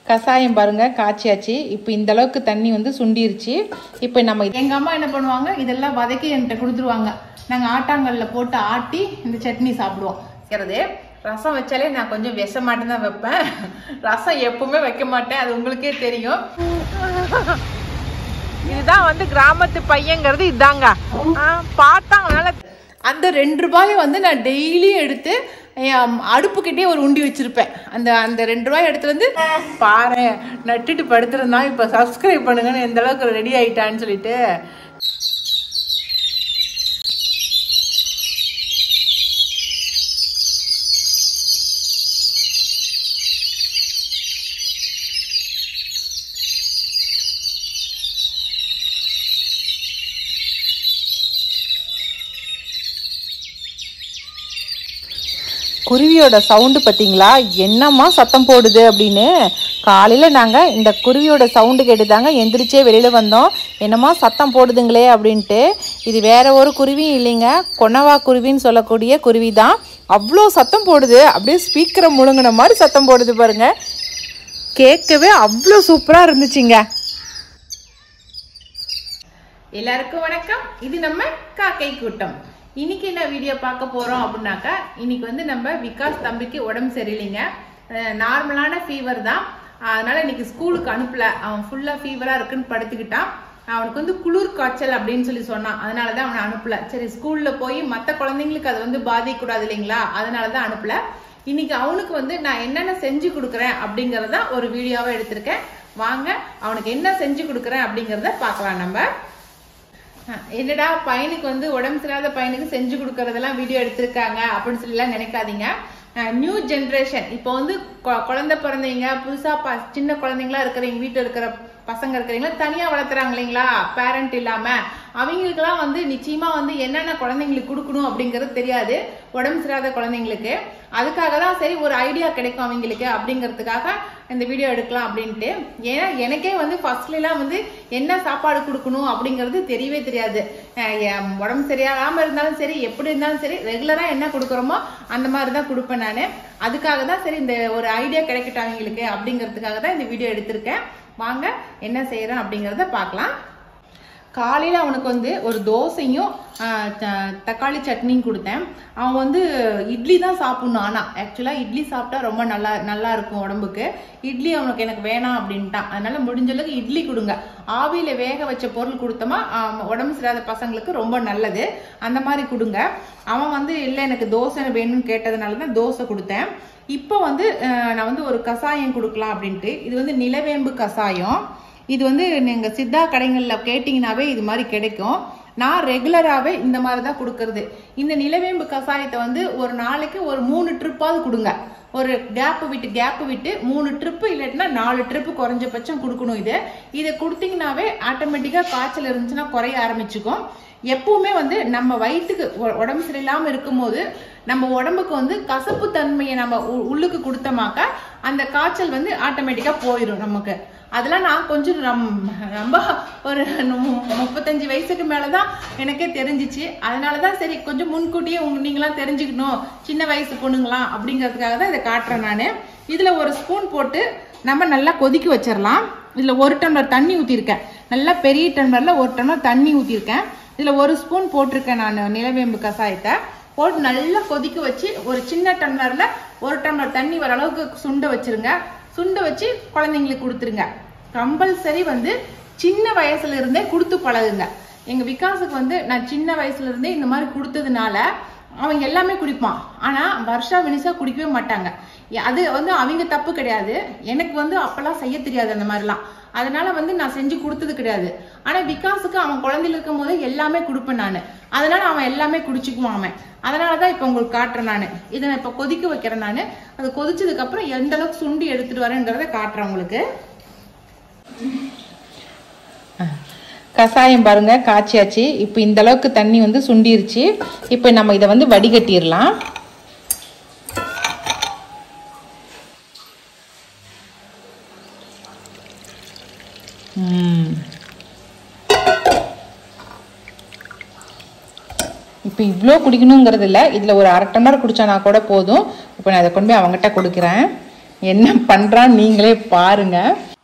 கசாயம் பாருங்க காய்ச்சியாச்சு. இப்போ இந்த அளவுக்கு தண்ணி வந்து சுண்டிருச்சு. இப்போ நம்ம எங்க அம்மா என்ன பண்ணுவாங்க, இதெல்லாம் வதக்கி என்கிட்ட கொடுத்துருவாங்க. நாங்கள் ஆட்டாங்கல்ல போட்டு ஆட்டி இந்த சட்னி சாப்பிடுவோம். சரி, ரசம் வச்சாலே நான் கொஞ்சம் விஷ மாட்டேன் தான் வைப்பேன். ரசம் எப்பவுமே வைக்க மாட்டேன், அது உங்களுக்கே தெரியும். இதுதான் வந்து கிராமத்து பையங்கிறது இதாங்க. பார்த்தாங்கனால அந்த 2 ரூபாயை வந்து நான் டெய்லியும் எடுத்து அடுப்புக்கிட்டே ஒரு உண்டி வச்சிருப்பேன். அந்த 2 ரூபாய் எடுத்து வந்து பாரு நட்டுட்டு படுத்துருந்தா. இப்போ சப்ஸ்கிரைப் பண்ணுங்கன்னு எந்த அளவுக்கு ரெடி ஆயிட்டான்னு சொல்லிட்டு. குருவியோட சவுண்டு பார்த்தீங்களா, என்னம்மா சத்தம் போடுது அப்படின்னு. காலையில் நாங்கள் இந்த குருவியோட சவுண்டு கேட்டு தாங்க எந்திரிச்சே வெளியில் வந்தோம். என்னம்மா சத்தம் போடுதுங்களே அப்படின்ட்டு. இது வேற ஒரு குருவியும் இல்லைங்க, கொணவா குருவின்னு சொல்லக்கூடிய குருவி தான். அவ்வளோ சத்தம் போடுது, அப்படியே ஸ்பீக்கரை முழுங்கின மாதிரி சத்தம் போடுது பாருங்க. கேட்கவே அவ்வளோ சூப்பராக இருந்துச்சுங்க. எல்லாருக்கும் வணக்கம். இது நம்ம காக்கை கூட்டம். இன்னைக்கு என்ன வீடியோ பார்க்க போறோம் அப்படின்னாக்கா, இன்னைக்கு வந்து நம்ம விகாஸ் தம்பிக்கு உடம்பு சரியில்லைங்க. நார்மலான ஃபீவர் தான். அதனால இன்னைக்கு ஸ்கூலுக்கு அனுப்பல. அவன் ஃபுல்லா ஃபீவரா இருக்குன்னு படுத்துக்கிட்டான். அவனுக்கு வந்து குளிர் காய்ச்சல் அப்படின்னு சொல்லி சொன்னான். அதனாலதான் அவனை அனுப்பல. சரி, ஸ்கூல்ல போய் மற்ற குழந்தைங்களுக்கு அது வந்து பாதிக்கூடாது இல்லைங்களா, அதனாலதான் அனுப்பல. இன்னைக்கு அவனுக்கு வந்து நான் என்னென்ன செஞ்சு கொடுக்குறேன் அப்படிங்கறத ஒரு வீடியோவா எடுத்திருக்கேன். வாங்க அவனுக்கு என்ன செஞ்சு கொடுக்குறேன் அப்படிங்கறத பார்க்கலாம். நம்ம என்னடா பையனுக்கு வந்து உடம்பு சரியாத பையனுக்கு செஞ்சு கொடுக்கறதெல்லாம் வீடியோ எடுத்திருக்காங்க அப்படின்னு சொல்லி நினைக்காதீங்க. நியூ ஜென்ரேஷன் இப்போ வந்து குழந்தை பிறந்தவங்க, புதுசா சின்ன குழந்தைங்களா இருக்கிறவங்க, வீட்டுல இருக்கிற பசங்க இருக்கிறீங்களா, தனியா வளர்த்துறாங்க இல்லைங்களா, பேரண்ட் இல்லாம, அவங்களுக்குலாம் வந்து நிச்சயமா வந்து என்னென்ன குழந்தைங்களுக்கு கொடுக்கணும் அப்படிங்கறது தெரியாது, உடம்பு சரியாத குழந்தைங்களுக்கு. அதுக்காக தான் சரி ஒரு ஐடியா கிடைக்கும் அவங்களுக்கு அப்படிங்கறதுக்காக இந்த வீடியோ எடுக்கலாம் அப்படின்ட்டு. ஏன்னா எனக்கே வந்து ஃபர்ஸ்ட்ல எல்லாம் வந்து என்ன சாப்பாடு கொடுக்கணும் அப்படிங்கறது தெரியவே தெரியாது. உடம்பு சரியாகாம இருந்தாலும் சரி, எப்படி இருந்தாலும் சரி, ரெகுலரா என்ன கொடுக்குறோமோ அந்த மாதிரிதான் கொடுப்பேன் நானு. அதுக்காக தான் சரி இந்த ஒரு ஐடியா கிடைக்கட்டும் அவங்களுக்கு அப்படிங்கறதுக்காக தான் இந்த வீடியோ எடுத்திருக்கேன். வாங்க என்ன செய்யறேன் அப்படிங்கறத பார்க்கலாம். காலையில அவனுக்கு வந்து ஒரு தோசையும் தக்காளி சட்னியும் கொடுத்தேன். அவன் வந்து இட்லி தான் சாப்பிடணும். ஆனா ஆக்சுவலா இட்லி சாப்பிட்டா ரொம்ப நல்லா இருக்கும் உடம்புக்கு. இட்லி அவனுக்கு எனக்கு வேணாம் அப்படின்ட்டான். அதனால முடிஞ்ச அளவுக்கு இட்லி கொடுங்க. ஆவியில வேக வச்ச பொருள் கொடுத்தோமா உடம்பு சரியாத பசங்களுக்கு ரொம்ப நல்லது. அந்த மாதிரி கொடுங்க. அவன் வந்து இல்லை எனக்கு தோசை வேணும்னு கேட்டதுனாலதான் தோசை கொடுத்தேன். இப்போ வந்து நான் வந்து ஒரு கசாயம் கொடுக்கலாம் அப்படின்ட்டு. இது வந்து நிலவேம்பு கசாயம். இது வந்து நீங்க சித்தா கடைகள்ல கேட்டீங்கன்னாவே இது மாதிரி கிடைக்கும். நான் ரெகுலராகவே இந்த மாதிரி தான் கொடுக்கறது. இந்த நிலவேம்பு கசாயத்தை வந்து ஒரு நாளைக்கு ஒரு 3 ட்ரிப்பாவது கொடுங்க. ஒரு கேப் விட்டு 3 ட்ரிப்பு இல்லாட்டினா 4 ட்ரிப்பு குறைஞ்சபட்சம் கொடுக்கணும். இதை கொடுத்தீங்கன்னாவே ஆட்டோமேட்டிக்கா காய்ச்சல் இருந்துச்சுன்னா குறைய ஆரம்பிச்சுக்கும். எப்பவுமே வந்து நம்ம வயிற்றுக்கு உடம்பு சரியில்லாம இருக்கும் போது நம்ம உடம்புக்கு வந்து கசப்பு தன்மையை நம்ம உள்ளுக்கு கொடுத்தோமாக்கா அந்த காய்ச்சல் வந்து ஆட்டோமேட்டிக்கா போயிடும் நமக்கு. அதெல்லாம் நான் கொஞ்சம் ரொம்ப ஒரு 35 வயசுக்கு மேலதான் எனக்கே தெரிஞ்சிச்சு. அதனாலதான் சரி கொஞ்சம் முன்கூட்டியே நீங்களாம் தெரிஞ்சுக்கணும், சின்ன வயசு பொண்ணுங்களா அப்படிங்கறதுக்காக தான் இதை காட்டுறேன் நானு. இதுல ஒரு ஸ்பூன் போட்டு நம்ம நல்லா கொதிக்க வச்சிடலாம். இதுல 1 டம்ளர் தண்ணி ஊத்திருக்கேன். நல்லா பெரிய டம்ளர்ல 1 டம்ளர் தண்ணி ஊத்திருக்கேன். இதுல 1 ஸ்பூன் போட்டிருக்கேன் நான் நிலவேம்பு கசாயத்தை. போட்டு நல்லா கொதிக்க வச்சு ஒரு சின்ன டம்ளர்ல 1 டம்ளர் தண்ணி வர அளவுக்கு சுண்ட வச்சிருங்க. சுண்ட வச்சு குழந்தைங்களுக்கு கொடுத்துருங்க. கம்பல்சரி வந்து சின்ன வயசுல இருந்தே கொடுத்து பழகுங்க. எங்க விகாஸுக்கு வந்து நான் சின்ன வயசுல இருந்தே இந்த மாதிரி கொடுத்ததுனால அவங்க எல்லாமே குடிப்பான். ஆனா வர்ஷா வினிஷா குடிக்கவே மாட்டாங்க. அது வந்து அவங்க தப்பு கிடையாது. எனக்கு வந்து அப்பெல்லாம் செய்ய தெரியாது அந்த மாதிரிலாம். அதனால வந்து நான் செஞ்சு கொடுத்தது கிடையாது. ஆனா விகாஸுக்கு அவன் குழந்தைல இருக்கும் போது எல்லாமே கொடுப்பேன் நானு. அதனால அவன் எல்லாமே குடிச்சுக்குவான் அவன். அதனாலதான் இப்ப உங்களுக்கு காட்டுறேன் நானு. இதை நான் இப்ப கொதிக்க வைக்கிறேன் நானு. அது கொதிச்சதுக்கு அப்புறம் எந்த அளவுக்கு சுண்டி எடுத்துட்டு வரேங்கிறத காட்டுறேன் உங்களுக்கு. கசாயம் பாருங்க காய்ச்சியாச்சு. இப்போ இந்த அளவுக்கு தண்ணி வந்து சுண்டிருச்சு. இப்போ நம்ம இதை வந்து வடிகட்டிடலாம். இப்போ இவ்வளோ குடிக்கணுங்கிறது இல்லை. இதில் ஒரு 1/2 டம்ளர் குடிச்சானா கூட போதும். இப்போ நான் அதை கொண்டு போய் அவங்ககிட்ட கொடுக்குறேன். என்ன பண்றான்னு நீங்களே பாருங்க.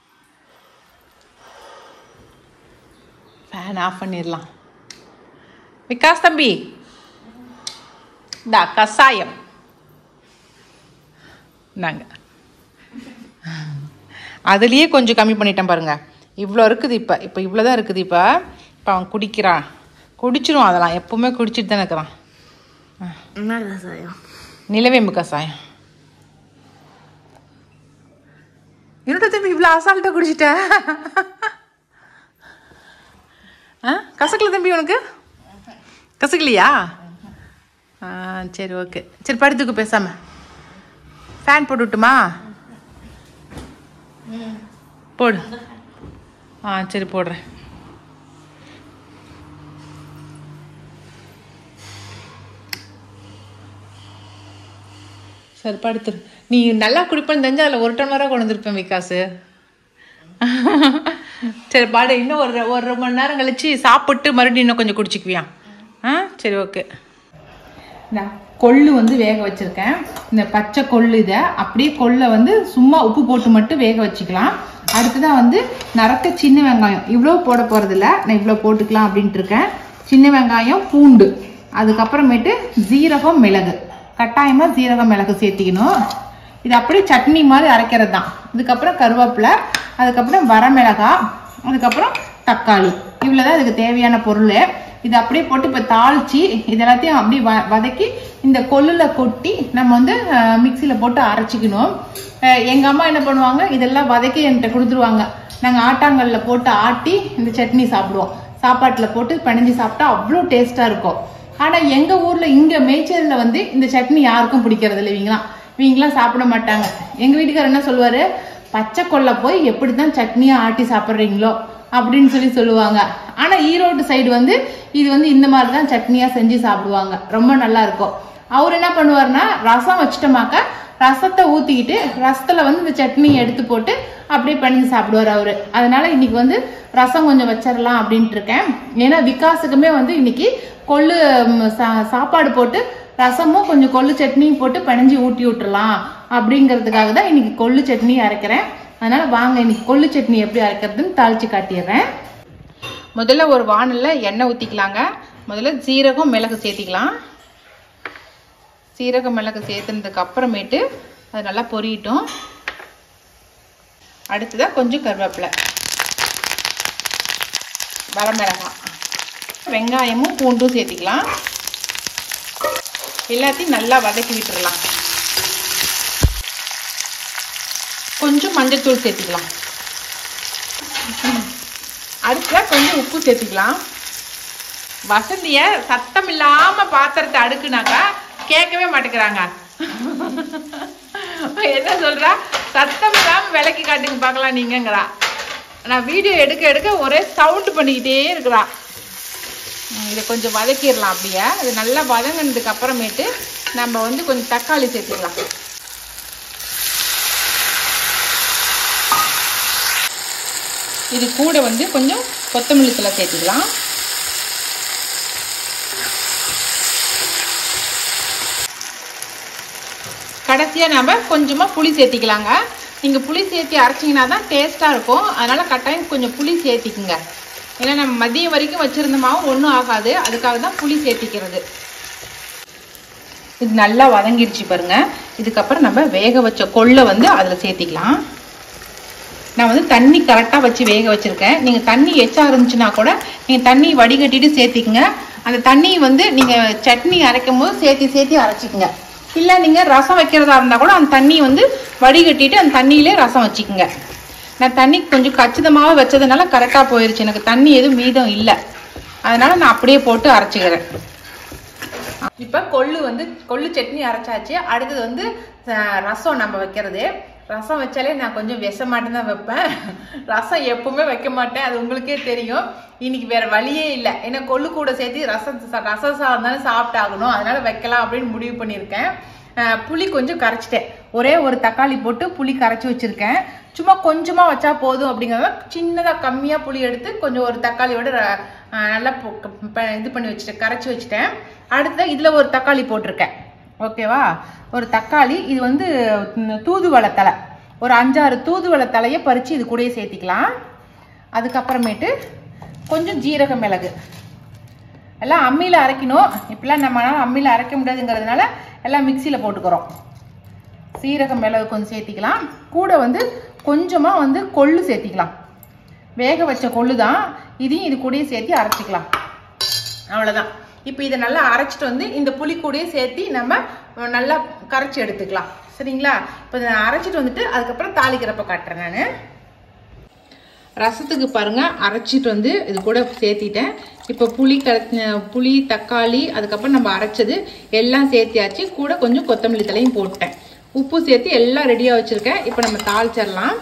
ஃபேன் ஆஃப் பண்ணிடலாம். விகாஸ் தம்பி இந்த கசாயம் நாங்க அதுலேயே கொஞ்சம் கம்மி பண்ணிட்டேன் பாருங்க. இவ்வளோ இருக்குது. இப்போ இவ்வளோதான் இருக்குது. இப்போ அவன் குடிக்கிறான். குடிச்சிடும். அதெல்லாம் எப்பவுமே குடிச்சிட்டு தானே இருக்கிறான். கசாயம் நிலவேம்பு கசாயம். என்னோட தம்பி இவ்வளோ அசால்ட்டாக குடிச்சிட்ட. கசக்கல தம்பி உனக்கு? கசக்கலையா? சரி ஓகே. சரி படுத்துக்கு பேசாம. ஃபேன் போட்டு விட்டுமா? போடு. சரி போடுறேன். சரி படுத்துரு. நீ நல்லா குடிப்பேன்னு தெரிஞ்சு அதில் 1 டம்ளராக கொண்டு வந்துருப்பேன் விகாஸு. சரி பாடு. இன்னும் ஒரு மணி நேரம் கழிச்சு சாப்பிட்டு மறுபடியும் இன்னும் கொஞ்சம் குடிச்சிக்குவியா? சரி ஓகே. நான் கொள்ளு வந்து வேக வச்சிருக்கேன். இந்த பச்சை கொள்ளு இதை அப்படியே கொள்ளை வந்து சும்மா உப்பு போட்டு மட்டும் வேக வச்சுக்கலாம். அடுத்ததான் வந்து நறுக்க சின்ன வெங்காயம். இவ்வளோ போட போகிறதில்ல, நான் இவ்வளோ போட்டுக்கலாம் அப்படின்ட்டு இருக்கேன். சின்ன வெங்காயம், பூண்டு, அதுக்கப்புறமேட்டு ஜீரகம், மிளகு. கட்டாயமாக ஜீரகம் மிளகு சேர்த்திக்கணும். இது அப்படியே சட்னி மாதிரி அரைக்கிறது தான். இதுக்கப்புறம் கருவேப்பிலை, அதுக்கப்புறம் வரமிளகாய், அதுக்கப்புறம் தக்காளி. இவ்வளோதான் இதுக்கு தேவையான பொருள். இது அப்படியே போட்டு இப்போ தாளிச்சு இது எல்லாத்தையும் அப்படியே வதக்கி இந்த கொள்ளில் கொட்டி நம்ம வந்து மிக்சியில் போட்டு அரைச்சிக்கணும். எங்கள் அம்மா என்ன பண்ணுவாங்க, இதெல்லாம் வதக்கி என்கிட்ட கொடுத்துருவாங்க. நாங்கள் ஆட்டாங்கல்லில் போட்டு ஆட்டி இந்த சட்னி சாப்பிடுவோம். சாப்பாட்டில் போட்டு பிணைஞ்சி சாப்பிட்டா அவ்வளோ டேஸ்ட்டாக இருக்கும். ஆனால் எங்கள் ஊரில் இங்கே மேய்ச்சலில் வந்து இந்த சட்னி யாருக்கும் பிடிக்கிறது இல்லை. இவங்களாம் சாப்பிட மாட்டாங்க. எங்கள் வீட்டுக்காரர் என்ன சொல்லுவார், பச்சை கொள்ளை போய் எப்படி தான் சட்னியாக ஆட்டி சாப்பிட்றீங்களோ அப்படின்னு சொல்லுவாங்க. ஆனால் ஈரோடு சைடு வந்து இது வந்து இந்த மாதிரி தான் சட்னியாக செஞ்சு சாப்பிடுவாங்க. ரொம்ப நல்லா இருக்கும். அவர் என்ன பண்ணுவார்னா, ரசம் வச்சுட்டோமாக்க ரசத்தை ஊற்றிக்கிட்டு ரசத்தில் வந்து இந்த சட்னியை எடுத்து போட்டு அப்படியே பண்ணி சாப்பிடுவார் அவர். அதனால இன்னைக்கு வந்து ரசம் கொஞ்சம் வச்சிடலாம் அப்படின்ட்டு இருக்கேன். ஏன்னா விகாஸுக்குமே வந்து இன்னைக்கு கொள்ளு சாப்பாடு போட்டு ரசமும் கொஞ்சம் கொள்ளு சட்னியும் போட்டு பிணைஞ்சி ஊட்டி விட்டுறலாம் அப்படிங்கிறதுக்காக தான் இன்னைக்கு கொள்ளு சட்னி அரைக்கிறேன். அதனால வாங்க இன்னைக்கு கொள்ளு சட்னி எப்படி அரைக்கிறதுன்னு தாளிச்சு காட்டிடுறேன். முதல்ல ஒரு வானல்ல எண்ணெய் ஊற்றிக்கலாங்க. முதல்ல ஜீரகம் மிளகு சேர்த்திக்கலாம். சீரகம் மிளகு சேர்த்துனதுக்கு அப்புறமேட்டு அது நல்லா பொரியட்டும். அடுத்ததாக கொஞ்சம் கருவேப்பிலை, வரமிளகாய், வெங்காயமும் பூண்டும் சேர்த்திக்கலாம். எல்லாத்தையும் நல்லா வதக்கி விட்டுடலாம். கொஞ்சம் மஞ்சள்தூள் சேர்த்துக்கலாம். அடுத்ததாக கொஞ்சம் உப்பு சேர்த்துக்கலாம். வசந்திய சத்தம் இல்லாம பாத்திரத்தை அடுக்குனாக்கா கேட்கவே மாட்டேங்கிறாங்க. என்ன சொல்றா, சத்தம் இல்லாம விளக்கி காட்டுங்க பார்க்கலாம் நீங்கிறா. நான் வீடியோ எடுக்க எடுக்க ஒரே சவுண்ட் பண்ணிக்கிட்டே இருக்கிறா. இதை கொஞ்சம் வதக்கிடலாம். அப்படியே இது நல்லா வதங்கினதுக்கு அப்புறமேட்டு நம்ம வந்து கொஞ்சம் தக்காளி சேர்த்துக்கலாம். இது கூட வந்து கொஞ்சம் கொத்தமல்லி தழை சேர்த்துக்கலாம். கடைசியாக நம்ம கொஞ்சமாக புளி சேர்த்திக்கலாங்க. நீங்கள் புளி சேர்த்தி அரைச்சிங்கன்னா தான் டேஸ்ட்டாக இருக்கும். அதனால் கட்டாயம் கொஞ்சம் புளி சேர்த்திக்குங்க. ஏன்னா நம்ம மதியம் வரைக்கும் வச்சுருந்த மாவும் ஒன்றும் ஆகாது. அதுக்காக தான் புளி சேர்த்திக்கிறது. இது நல்லா வதங்கிடுச்சு பாருங்க. இதுக்கப்புறம் நம்ம வேக வச்ச கொள்ளை வந்து அதில் சேர்த்திக்கலாம். நான் வந்து தண்ணி கரெக்டாக வச்சு வேக வச்சுருக்கேன். நீங்கள் தண்ணி எச்சா இருந்துச்சுன்னா கூட நீங்கள் தண்ணி வடிகட்டிட்டு சேர்த்திக்குங்க. அந்த தண்ணி வந்து நீங்கள் சட்னி அரைக்கும் போது சேர்த்தி அரைச்சிக்கங்க. இல்லை நீங்கள் ரசம் வைக்கிறதா இருந்தால் கூட அந்த தண்ணி வந்து வடிகட்டிட்டு அந்த தண்ணியிலே ரசம் வச்சுக்கோங்க. நான் தண்ணி கொஞ்சம் கச்சிதமாக வச்சதுனால கரெக்டாக போயிடுச்சு. எனக்கு தண்ணி எதுவும் மீதம் இல்லை. அதனால் நான் அப்படியே போட்டு அரைச்சிக்கிறேன். இப்போ கொள்ளு சட்னி அரைச்சாச்சு. அடுத்தது வந்து ரசம் நம்ம வைக்கிறது. ரசம் வச்சாலே நான் கொஞ்சம் விஷமாட்டம் தான் வைப்பேன். ரசம் எப்பவுமே வைக்க மாட்டேன். அது உங்களுக்கே தெரியும். இன்னைக்கு வேற வழியே இல்லை. ஏன்னா கொள்ளு கூட சேர்த்து ரசம் சாதம் தானே சாப்பிட்டாகணும். அதனால வைக்கலாம் அப்படின்னு முடிவு பண்ணியிருக்கேன். புளி கொஞ்சம் கரைச்சிட்டேன். ஒரே ஒரு தக்காளி போட்டு புளி கரைச்சி வச்சிருக்கேன். சும்மா கொஞ்சமாக வச்சா போதும் அப்படிங்கிறத சின்னதாக கம்மியாக புளி எடுத்து கொஞ்சம் ஒரு தக்காளியோட நல்லா இது பண்ணி வச்சுட்டேன், கரைச்சி வச்சுட்டேன். அடுத்த இதில் ஒரு தக்காளி போட்டிருக்கேன். ஓகேவா? ஒரு தக்காளி, இது வந்து தூதுவளை தலை, ஒரு 5-6 தூதுவளை தலையை பறித்து இது கூடயே சேர்த்திக்கலாம். அதுக்கப்புறமேட்டு கொஞ்சம் ஜீரக மிளகு, எல்லாம் அம்மியில் அரைக்கணும். இப்பெல்லாம் நம்மளால அம்மியில் அரைக்க முடியாதுங்கிறதுனால எல்லாம் மிக்சியில் போட்டுக்கிறோம். சீரக மிளகு கொஞ்சம் சேர்த்திக்கலாம். கூட வந்து கொஞ்சமாக வந்து கொள்ளு சேர்த்திக்கலாம். வேக வச்ச கொள்ளு தான், இதையும் இது கூடயே சேர்த்து அரைச்சிக்கலாம். அவ்வளோதான். இப்போ இதை நல்லா அரைச்சிட்டு வந்து இந்த புளி கூடயே சேர்த்து நம்ம நல்லா கரைச்சி எடுத்துக்கலாம். சரிங்களா? இப்போ இதை அரைச்சிட்டு வந்துட்டு அதுக்கப்புறம் தாளிக்கிறப்ப காட்டுறேன். நான் ரசத்துக்கு பாருங்க அரைச்சிட்டு வந்து இது கூட சேர்த்திட்டேன். இப்போ புளி தக்காளி அதுக்கப்புறம் நம்ம அரைச்சது எல்லாம் சேர்த்தியாச்சு. கூட கொஞ்சம் கொத்தமல்லி தலையும் போட்டேன். உப்பு சேர்த்து எல்லாம் ரெடியாக வச்சுருக்கேன். இப்போ நம்ம தாளிச்சிடலாம்.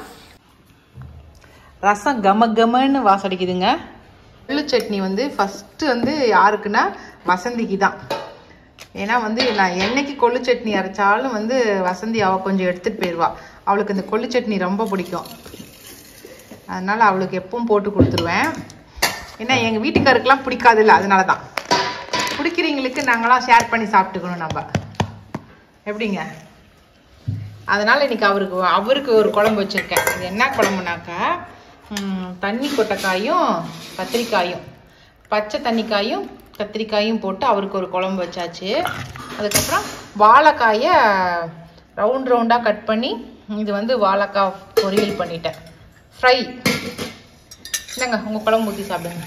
ரசம் கமன்னு வாசடிக்குதுங்க. கொள்ளு சட்னி வந்து ஃபஸ்ட்டு வந்து யாருக்குன்னா வசந்திக்கு தான். ஏன்னா வந்து நான் என்னைக்கு கொள்ளு சட்னி அரைச்சாலும் வந்து வசந்தி அவள் கொஞ்சம் எடுத்துகிட்டு போயிடுவா. அவளுக்கு இந்த கொள்ளு சட்னி ரொம்ப பிடிக்கும். அதனால் அவளுக்கு எப்பவும் போட்டு கொடுத்துருவேன். ஏன்னா எங்கள் வீட்டுக்காருக்கெல்லாம் பிடிக்காது இல்லை, அதனால தான். பிடிக்கிறவங்களுக்கு நாங்களாம் ஷேர் பண்ணி சாப்பிட்டுக்கணும் நம்ம. எப்படிங்க? அதனால் இன்றைக்கி அவருக்கு ஒரு குழம்பு வச்சுருக்கேன். இது என்ன குழம்புனாக்கா, தண்ணி கொட்டைக்காயும் கத்திரிக்காயும், பச்சை தண்ணிக்காயும் கத்திரிக்காயும் போட்டு அவருக்கு ஒரு குழம்பு வச்சாச்சு. அதுக்கப்புறம் வாழைக்காயை ரவுண்டாக கட் பண்ணி இது வந்து வாழைக்காய் பொரியல் பண்ணிட்டேன். ஃப்ரை. என்னங்க உங்கள் குழம்பு ஊற்றி சாப்பிடுங்க.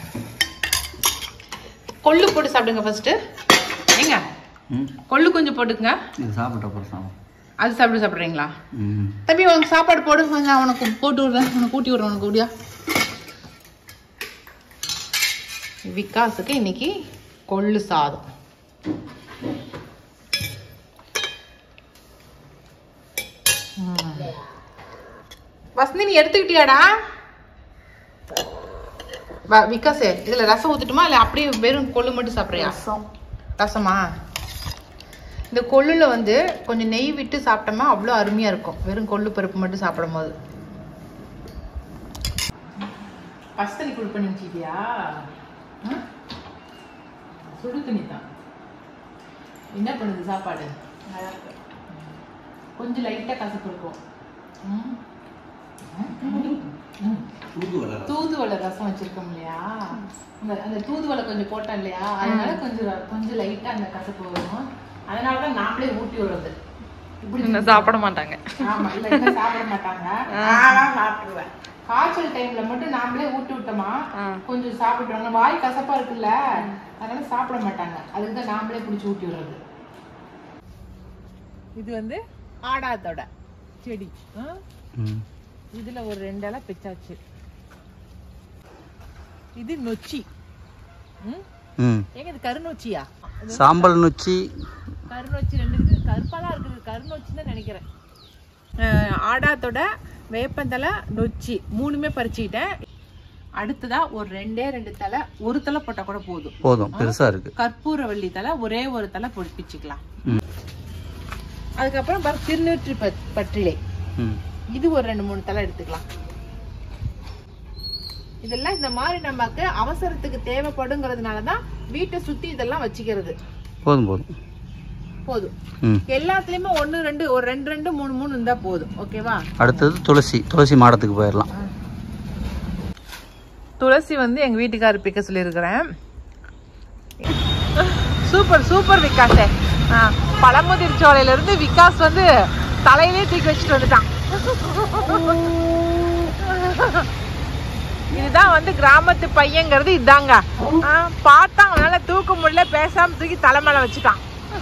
கொள்ளு போட்டு சாப்பிடுங்க ஃபஸ்ட்டு. ஏங்க கொள்ளு கொஞ்சம் போட்டுக்குங்க. அது சாப்பிட்றீங்களா? தம்பி உனக்கு சாப்பாடு போடு, கொஞ்சம் அவனுக்கு போட்டு விடுறேன், உனக்கு ஊட்டி விடுறேன். உனக்கு கூடியா விகாஸுக்கு இன்னைக்கு கொள்ளு சாதம். வசந்தி நீ எடுத்துக்கிட்டியாடா? விகாஸ் இதுல ரசம் ஊத்துட்டுமா இல்ல அப்படியே வெறும் கொள்ளு மட்டும் சாப்பிட்றியா? ரசமா? இந்த கொள்ளுல வந்து கொஞ்சம் நெய் விட்டு சாப்பிட்டோமா அவ்வளோ அருமையா இருக்கும். வெறும் கொள்ளு பருப்பு மட்டும் சாப்பிடும் போது. பஸ்தனி குழு பண்ணி வச்சிட்டியா? சுடு தண்ணி தான். என்ன பண்ணுது சாப்பாடு? கொஞ்சம் லைட்டா கசப்பு இருக்கும். தூதுவளை ரசம் வச்சிருக்கோம் இல்லையா, அந்த தூதுவளை கொஞ்சம் போட்டோம் இல்லையா, அதனால கொஞ்சம் லைட்டா அந்த கசப்பு வரும். அதனாலதான் நாமளே ஊட்டி விடுறது. இப்படி சாப்பிட மாட்டாங்க. ஆமா, இல்ல சாப்பிட மாட்டாங்க. நான் சாப்பிடுவேன். காய்ச்சல் டைம்ல மட்டும் நாமளே ஊட்டி விட்டோமா கொஞ்சம் சாப்பிடுவாங்க. வாய் கசப்பா இருக்குல்ல, அதனால சாப்பிட மாட்டாங்க. அதுக்குதான் நாமளே பிடிச்சி ஊட்டி விடுறது. இது வந்து ஆடாதோட செடி. இதுல ஒரு 2 இலை பிச்சாச்சு. இது நொச்சி. ஏங்க இது கருநொச்சியா? சாம்பல் நொச்சி, கருநொச்சி 2 இருக்குது. கருப்பாலாம் இருக்குது, கருநொச்சின்னு நினைக்கிறேன். ஆடாத்தோட, வேப்பந்தலை, நொச்சி 3மே பறிச்சுக்கிட்டேன். அடுத்ததா ஒரு 2 தலை, ஒரு தலை போட்டா கூட போதும், பெருசா இருக்கு. கற்பூரவள்ளி தலை ஒரே ஒரு தலை பிச்சுக்கலாம். அதுக்கப்புறம் திருநூற்றி பற்றிலை, இது ஒரு 2-3 தலை எடுத்துக்கலாம். இதெல்லாம் இந்த மாதிரி நமக்கு அவசரத்துக்கு தேவைப்படுங்கிறதுனாலதான் வீட்டை சுத்தி இதெல்லாம் வச்சுக்கிறது. போதும். எல்லாத்துலயுமே 1-2 ஒரு 2-2 3-3 இருந்தா போதும். ஓகேவா? அடுத்தது துளசி மாடத்துக்கு போயிடலாம். துளசி வந்து எங்க வீட்டுக்காரர் பிக்க சொல்லியிருக்கிறேன். சூப்பர் விகாஸ். பழமுதிர் சோலையில இருந்து விகாஸ் வந்து தலையிலே தூக்கி வச்சுட்டு வந்துட்டான். இதுதான் வந்து கிராமத்து பையங்கிறது இதாங்க. பார்த்தா அவனால தூக்க முடியல, பேசாம தூக்கி தலைமையில வச்சுட்டான்.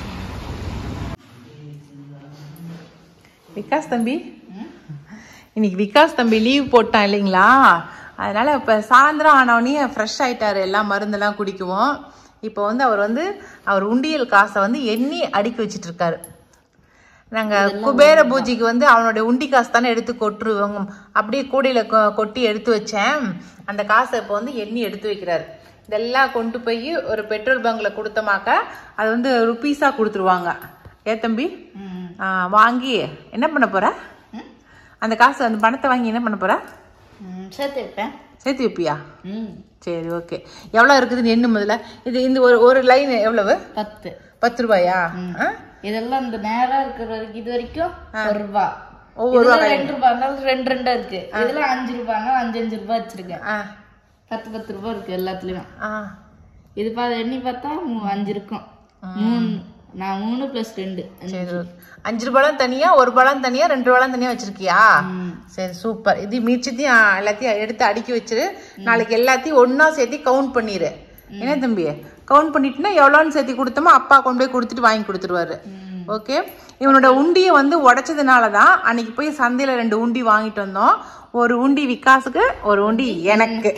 விகாஸ் தம்பி இன்னைக்கு விகாஸ் தம்பி லீவ் போட்டான் இல்லைங்களா, அதனால இப்ப சாயந்தரம் ஆனவனே ஃப்ரெஷ் ஆயிட்டாரு. எல்லாம் மருந்தெல்லாம் குடிக்குவோம். இப்போ வந்து அவர் உண்டியல் காசை வந்து எண்ணி அடுக்கி வச்சிட்டு இருக்காரு. நாங்க குபேர பூஜைக்கு வந்து அவனுடைய உண்டி காசு தானே எடுத்து கொட்டுருவோங்க. அப்படியே கூடையில கொட்டி எடுத்து வச்சேன். அந்த காசை இப்போ வந்து எண்ணி எடுத்து வைக்கிறாரு. இதெல்லாம் கொண்டு போய் ஒரு பெட்ரோல் பங்க்ல கொடுத்தமாக்கா அது வந்து ருபீஸா கொடுத்துருவாங்க. தம்பி வாங்கி என்ன பண்ண போற? அந்த காசு அந்த பணத்தை வாங்கி என்ன பண்ண போற? சேர்த்து வைப்பியா? சரி, ஓகே. எவ்வளவு இருக்குதுன்னு எண்ணு முதல்ல. இது இந்த ஒரு லைன் எவ்வளவு? 10 ரூபாயா? இதெல்லாம் இந்த நேரா இருக்கிற வரைக்கும் இது வரைக்கும் 1 ரூபாய். ஒவ்வொரு 2 ரூபாய்னாலும் 2 இருக்கு. இதுல 5 ரூபாய்னா 5 ரூபாய் வச்சிருக்கேன். 10 ரூபாய் இருக்கு எல்லாத்துலயும். இது எண்ணி பார்த்தா 5 இருக்கும். 3 நான் 3 + 2 5 ரூபாயும் தனியா 1 ரூபாயும் தனியா 2 ரூபாயும் தனியா வச்சிருக்கியா? சரி சூப்பர். இது மீச்சத்தையும் எல்லாத்தையும் எடுத்து அடுக்கி வச்சிரு. நாளைக்கு எல்லாத்தையும் ஒன்னா சேர்த்து கவுண்ட் பண்ணிரு. என்ன தம்பி கவுண்ட் பண்ணிட்டுனா எவ்வளோன்னு சேர்த்து கொடுத்தோமோ அப்பா கொண்டு போய் கொடுத்துட்டு வாங்கி கொடுத்துருவாரு. ஓகே. இவனோட உண்டியை வந்து உடைச்சதுனால தான் அன்னைக்கு போய் சந்தையில் 2 உண்டி வாங்கிட்டு வந்தோம். ஒரு உண்டி விகாஸுக்கு, ஒரு உண்டி எனக்கு.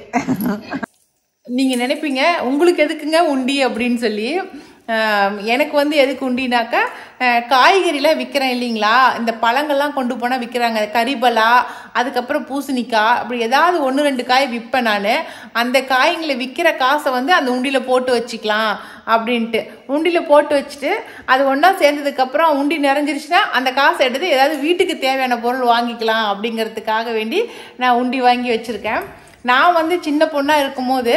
நீங்க நினைப்பீங்க உங்களுக்கு எதுக்குங்க உண்டி அப்படின்னு சொல்லி. எனக்கு வந்து எதுக்கு உண்டினாக்கா, காய்கறிலாம் விற்கிறேன் இல்லைங்களா, இந்த பழங்கள்லாம் கொண்டு போனால் விற்கிறாங்க. கறிபலா, அதுக்கப்புறம் பூசணிக்காய், அப்படி ஏதாவது 1-2 காய் விற்பேன் நான். அந்த காய்களை விற்கிற காசை வந்து அந்த உண்டியில் போட்டு வச்சுக்கலாம் அப்படின்ட்டு உண்டியில் போட்டு வச்சுட்டு அது ஒன்றா சேர்ந்ததுக்கப்புறம் உண்டி நிறைஞ்சிருச்சுன்னா அந்த காசை எடுத்து ஏதாவது வீட்டுக்கு தேவையான பொருள் வாங்கிக்கலாம் அப்படிங்கிறதுக்காக வேண்டி நான் உண்டி வாங்கி வச்சுருக்கேன். நான் வந்து சின்ன பொண்ணாக இருக்கும்போது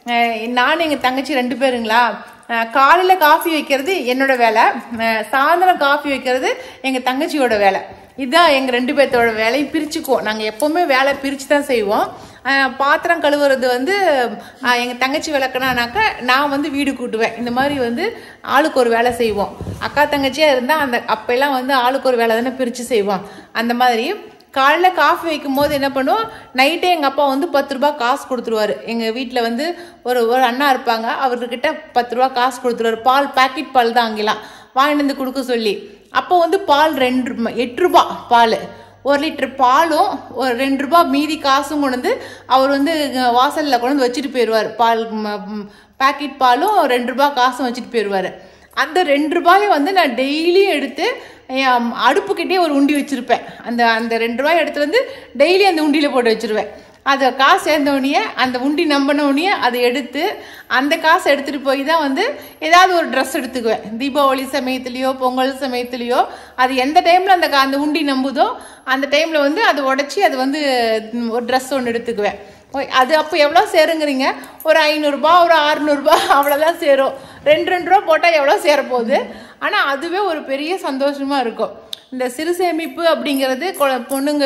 நானும் எங்கள் தங்கச்சி 2 பேருங்களா, காலையில் காஃபி வைக்கிறது என்னோட வேலை, சாயந்தரம் காஃபி வைக்கிறது எங்கள் தங்கச்சியோட வேலை. இதுதான் எங்கள் 2 பேர்த்தோட வேலையை பிரிச்சுக்குவோம். நாங்கள் எப்போவுமே வேலை பிரித்து தான் செய்வோம். பாத்திரம் கழுவுறது வந்து எங்கள் தங்கச்சி விளக்குனானாக்கா நான் வந்து வீடு கூட்டுவேன். இந்த மாதிரி வந்து ஆளுக்கு ஒரு வேலை செய்வோம். அக்கா தங்கச்சியாக இருந்தால் அப்போல்லாம் வந்து ஆளுக்கு ஒரு வேலை தானே பிரித்து செய்வோம். அந்த மாதிரி காலையில் காஃபி வைக்கும் போது என்ன பண்ணுவோம், நைட்டே எங்கள் அப்பா வந்து 10 ரூபா காசு கொடுத்துருவாரு. எங்கள் வீட்டில் வந்து ஒரு அண்ணா இருப்பாங்க, அவர்கிட்ட 10 ரூபா காசு கொடுத்துருவாரு. பால் பாக்கெட் பால் தான் அங்கெல்லாம் வாங்கிட்டு வந்து கொடுக்க சொல்லி. அப்போ வந்து பால் 8 ரூபா பால், 1 லிட்டர் பாலும் ஒரு 2 ரூபா மீதி காசும் கொண்டு வந்து அவர் வந்து வாசலில் கொண்டு வந்து வச்சுட்டு போயிடுவார். பால் பாக்கெட் பாலும் 2 ரூபா காசும் வச்சுட்டு போயிடுவார். அந்த 2 ரூபாயை வந்து நான் டெய்லியும் எடுத்து அடுப்புக்கிட்டே ஒரு உண்டி வச்சுருப்பேன். அந்த 2 ரூபாய் எடுத்து வந்து டெய்லி அந்த உண்டியில் போட்டு வச்சுருவேன். அதை காசு சேர்ந்தோடனே அந்த உண்டி நம்பினோடனே அதை எடுத்து அந்த காசை எடுத்துகிட்டு போய் தான் வந்து ஏதாவது ஒரு ட்ரெஸ் எடுத்துக்குவேன். தீபாவளி சமயத்துலேயோ பொங்கல் சமயத்துலேயோ அது எந்த டைமில் அந்த உண்டி நம்புதோ அந்த டைமில் வந்து அதை உடச்சி அது வந்து ஒரு ட்ரெஸ் ஒன்று எடுத்துக்குவேன். அது அப்போ எவ்வளோ சேருங்கிறீங்க? ஒரு 500 ரூபா, ஒரு 600 ரூபா, அவ்வளோதான் சேரும். 2 ரூபா போட்டால் எவ்வளோ சேரப்போகுது. ஆனால் அதுவே ஒரு பெரிய சந்தோஷமாக இருக்கும். இந்த சிறு சேமிப்பு அப்படிங்கிறது பொண்ணுங்க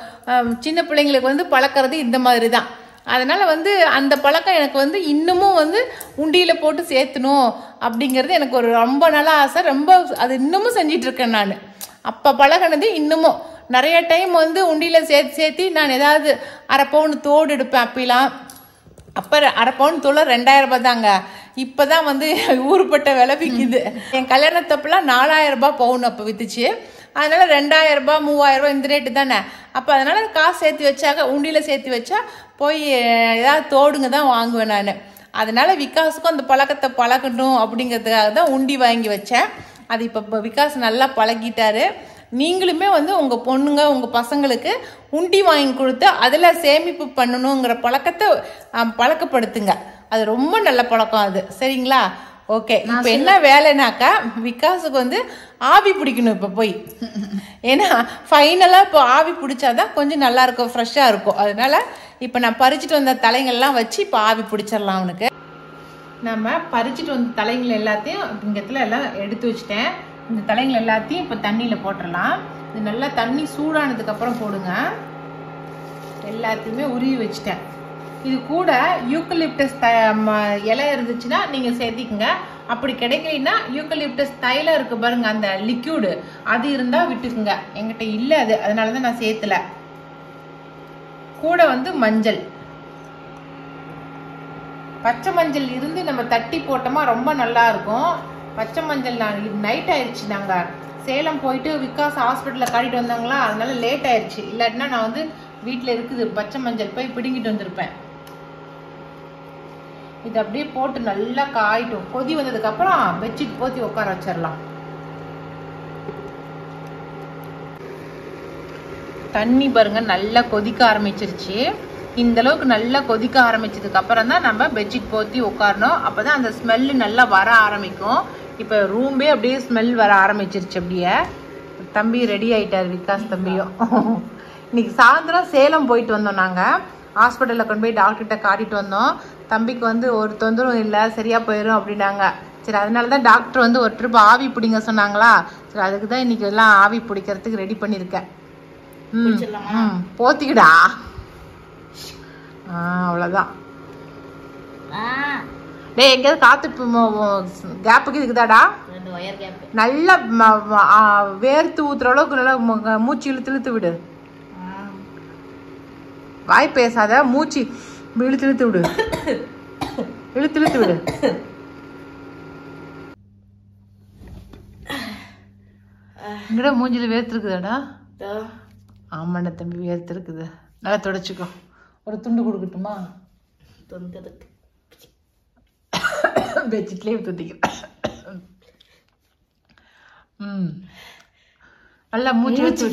சின்ன பிள்ளைங்களுக்கு வந்து பழக்கிறது இந்த மாதிரி தான். அதனால் வந்து அந்த பழக்கம் எனக்கு வந்து இன்னமும் வந்து உண்டியில் போட்டு சேர்த்தணும் அப்படிங்கிறது எனக்கு ஒரு ரொம்ப நல்ல ஆசை. ரொம்ப அது இன்னமும் செஞ்சிட்ருக்கேன் நான். அப்போ பழகினது இன்னமும் நிறைய டைம் வந்து உண்டியில் சேர்த்து நான் ஏதாவது 1/2 பவுன் தோடு எடுப்பேன். அப்பெல்லாம் அப்போ 1/2 பவுன் தோடு 2000 ரூபாய் தாங்க. இப்போ தான் வந்து ஊருப்பட்ட விலை விற்கிது. என் கல்யாணத்தப்பெல்லாம் 4000 ரூபாய் பவுன் அப்போ விற்றுச்சு. அதனால் 2000 ரூபாய் 3000 ரூபாய் இந்த ரேட்டு தானே. அப்போ அதனால் காசு சேர்த்து வச்சாக்க உண்டியில் சேர்த்து வச்சா போய் ஏதாவது தோடுங்க தான் வாங்குவேன் நான். அதனால் விகாஸுக்கும் அந்த பழக்கத்தை பழகணும் அப்படிங்கிறதுக்காக தான் உண்டி வாங்கி வச்சேன். அது இப்போ விகாஸ் நல்லா பழகிட்டாரு. நீங்களுமே வந்து உங்கள் பொண்ணுங்க உங்கள் பசங்களுக்கு உண்டி வாங்கி கொடுத்து அதில் சேமிப்பு பண்ணணுங்கிற பழக்கத்தை பழக்கப்படுத்துங்க. அது ரொம்ப நல்ல பழக்கம் அது. சரிங்களா? ஓகே. இப்போ என்ன வேலைனாக்கா விகாஸுக்கு வந்து ஆவி பிடிக்கணும் இப்போ போய். ஏன்னா ஃபைனலாக இப்போ ஆவி பிடிச்சாதான் கொஞ்சம் நல்லா இருக்கும், ஃப்ரெஷ்ஷாக இருக்கும். அதனால இப்போ நான் பறிச்சுட்டு வந்த தலைங்கள்லாம் வச்சு இப்போ ஆவி பிடிச்சிடலாம் அவனுக்கு. நம்ம பறிச்சுட்டு வந்த தலைங்கள் எல்லாத்தையும் இங்கத்தில் எல்லாம் எடுத்து வச்சுட்டேன். இந்த தலைங்கள் எல்லாத்தையும் இப்போ தண்ணியில் போட்டுடலாம். இது நல்லா தண்ணி சூடானதுக்கப்புறம் போடுங்க. எல்லாத்தையுமே உருவி வச்சுட்டேன். இது கூட யூக்கலிப்டஸ் இலை இருந்துச்சுன்னா நீங்கள் சேர்த்திக்குங்க. அப்படி கிடைக்கலன்னா யூக்கலிப்டஸ் தைலம் இருக்கு பாருங்க, அந்த லிக்யூடு அது இருந்தால் விட்டுக்குங்க. என்கிட்ட இல்லை அது, அதனால தான் நான் சேர்த்துல. கூட வந்து மஞ்சள், பச்சை மஞ்சள் இருந்து நம்ம தட்டி போட்டோமா ரொம்ப நல்லா இருக்கும். பச்சை மஞ்சள் நைட் ஆயிடுச்சு. நாங்கள் சேலம் போயிட்டு விகாஸ் ஹாஸ்பிட்டலில் காட்டிட்டு வந்தாங்களா, அதனால லேட் ஆயிடுச்சு. இல்லாட்டினா நான் வந்து வீட்டில் இருக்குது பச்சை மஞ்சள் போய் பிடுங்கிட்டு வந்திருப்பேன். இது அப்படியே போட்டு நல்லா காயிட்டும். கொதி வந்ததுக்கு அப்புறம் பெட்ஷீட் போத்தி உட்கார வச்சிடலாம். தண்ணி பாருங்க நல்லா கொதிக்க ஆரம்பிச்சிருச்சு. இந்த அளவுக்கு நல்லா கொதிக்க ஆரம்பிச்சதுக்கு அப்புறம் தான் நம்ம பெட்ஷீட் போத்தி உட்காரணும். அப்பதான் அந்த ஸ்மெல்லு நல்லா வர ஆரம்பிக்கும். இப்போ ரூம்பே அப்படியே ஸ்மெல் வர ஆரம்பிச்சிருச்சு. அப்படியே தம்பி ரெடி ஆயிட்டார், விகாஸ் தம்பியும். இன்னைக்கு சாயந்தரம் சேலம் போயிட்டு வந்தோம். நாங்கள் ஹாஸ்பிட்டலில் கொண்டு போய் டாக்டர்கிட்ட காட்டிட்டு வந்தோம். தம்பிக்கு வந்து ஒரு தொந்தரவும் இல்லை, சரியா போயிடும் அப்படின்னாங்க. சரி, அதனால தான் டாக்டர் வந்து ஒரு ட்ரிப் ஆவி பிடிங்க சொன்னாங்களா. சரி, அதுக்கு தான் இன்னைக்கு எல்லாம் ஆவி பிடிக்கிறதுக்கு ரெடி பண்ணியிருக்கேன். போத்திக்கிடா. அவ்வளோதான். டே எங்கேயாவது காத்து கேப்புக்கு இருக்குதாடா? நல்லா வேர்த்து ஊத்துற அளவுக்கு நல்லா மூச்சு இழுத்து இழுத்து விடு. வாய் பேசாத, மூச்சு இழுத்து இழுத்து விடு. இழுத்து இழுத்து விடு. இங்கடா மூஞ்சில வேர்த்து இருக்குதாடா? ஆமாண்ணா தம்பி, வேர்த்து இருக்குது. நல்லா தொடச்சிக்கோ. ஒரு துண்டு கொடுக்கட்டுமா? பெட்ஷீட்லேயே துண்டிக்கிறேன். நல்லா மூச்சு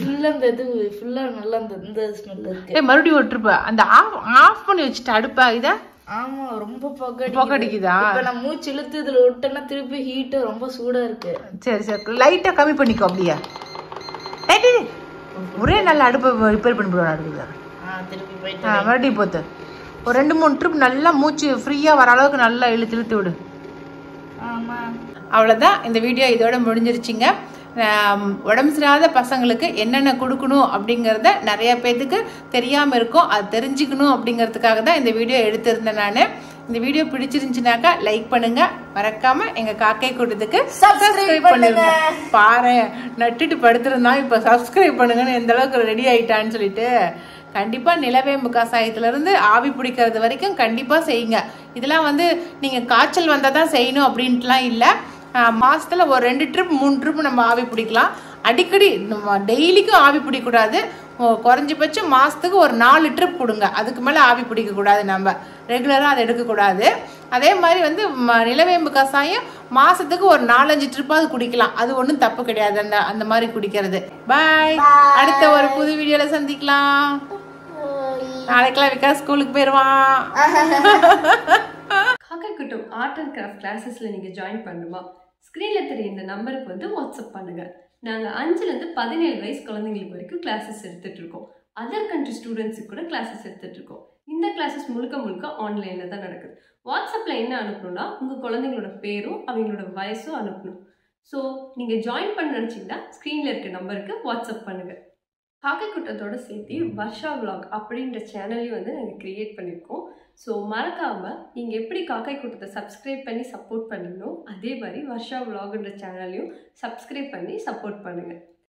மறுபடியும் விட்டுருப்ப. அந்த ஆஃப் பண்ணி வச்சுட்டு அடுப்பா இதை. ஆமா, ரொம்ப புகடிக்குதா? இப்ப நான் மூச்சு இழுத்து இதுல விட்டேன்னா திருப்பி ஹீட் ரொம்ப சூடா இருக்கு. சரி சரி, லைட்டா கம்மி பண்ணிக்கோ. அப்படியா ஒரே நல்ல அடுப்பை ரிப்பேர் பண்ணி போடுவாங்க. அடுக்குது திருப்பி போயிட்டு மறுபடியும் போத்து ஒரு 2-3 ட்ரிப் நல்லா மூச்சு ஃப்ரீயா வர அளவுக்கு நல்லா இழுத்து இழுத்து விடு. ஆமா, அவ்வளோதான். இந்த வீடியோ இதோட முடிஞ்சிருச்சுங்க. உடம்பு சரியாத பசங்களுக்கு என்னென்ன கொடுக்கணும் அப்படிங்கிறத நிறைய பேத்துக்கு தெரியாமல் இருக்கும். அது தெரிஞ்சுக்கணும் அப்படிங்கிறதுக்காக தான் இந்த வீடியோ எடுத்திருந்தேன் நான். இந்த வீடியோ பிடிச்சிருந்துச்சுனாக்கா லைக் பண்ணுங்க, மறக்காம எங்க காக்கை கூட்டத்துக்கு சப்ஸ்கிரைப் பண்ணுங்க. பாரு, நட்டுட்டு படுத்துருந்தா இப்ப சப்ஸ்கிரைப் பண்ணுங்கன்னு எந்த அளவுக்கு ரெடி ஆயிட்டான்னு சொல்லிட்டு. கண்டிப்பா நிலவேம்பு கசாயத்துல இருந்து ஆவி பிடிக்கிறது வரைக்கும் கண்டிப்பா செய்யுங்க. இதெல்லாம் வந்து நீங்க காய்ச்சல் வந்தா தான் செய்யணும் அப்படின்ட்டுலாம் இல்லை. மாசத்துல ஒரு 2 ட்ரிப் 3 ட்ரிப் நம்ம ஆவி பிடிக்கலாம். அடிக்கடி நம்ம டெய்லிக்கும் ஆவி பிடிக்கக்கூடாது. குறைஞ்சபட்சம் மாசத்துக்கு ஒரு 4 ட்ரிப் கொடுங்க. அதுக்கு மேலே ஆவி பிடிக்க கூடாது. நம்ம ரெகுலராக அதை எடுக்கக்கூடாது. அதே மாதிரி வந்து நிலவேம்பு கசாயம் மாசத்துக்கு ஒரு 4-5 ட்ரிப்பாவது குடிக்கலாம். அது ஒன்றும் தப்பு கிடையாது அந்த மாதிரி குடிக்கிறது. பாய். அடுத்த ஒரு புது வீடியோல சந்திக்கலாம். நாளைக்கெல்லாம் விகாஸ் ஸ்கூலுக்கு போயிடுவான். காக்காய்க்குட்டம் ஆர்ட் அண்ட் கிராஃப்ட் கிளாஸஸ்ல நீங்க ஜாயின் பண்ணுமா? ஸ்கிரீன்ல தெரிய இந்த நம்பருக்கு வந்து வாட்ஸ்அப் பண்ணுங்க. நாங்க 5லேருந்து 17 வயசு குழந்தைங்களுக்கு வரைக்கும் கிளாஸஸ் எடுத்துட்டு இருக்கோம். அதர் கண்ட்ரி ஸ்டூடெண்ட்ஸுக்கு கூட கிளாஸஸ் எடுத்துட்டு இருக்கோம். இந்த கிளாஸஸ் முழுக்க ஆன்லைன்ல தான் நடக்குது. வாட்ஸ்அப்ல என்ன அனுப்பணும்னா உங்க குழந்தைங்களோட பேரும் அவங்களோட வயசும் அனுப்பணும். ஸோ நீங்க ஜாயின் பண்ண நினைச்சீங்கன்னா ஸ்கிரீன்ல இருக்க நம்பருக்கு வாட்ஸ்அப் பண்ணுங்க. காக்கைக்குட்டத்தோட சேர்த்து வர்ஷா விலாக் அப்படின்ற சேனலையும் வந்து நாங்கள் க்ரியேட் பண்ணியிருக்கோம். ஸோ மறக்காமல் நீங்கள் எப்படி காக்கைக்குட்டத்தை சப்ஸ்கிரைப் பண்ணி சப்போர்ட் பண்ணீங்களோ அதே மாதிரி வர்ஷா விலாக்ன்ற சேனலையும் சப்ஸ்கிரைப் பண்ணி சப்போர்ட் பண்ணுங்கள்.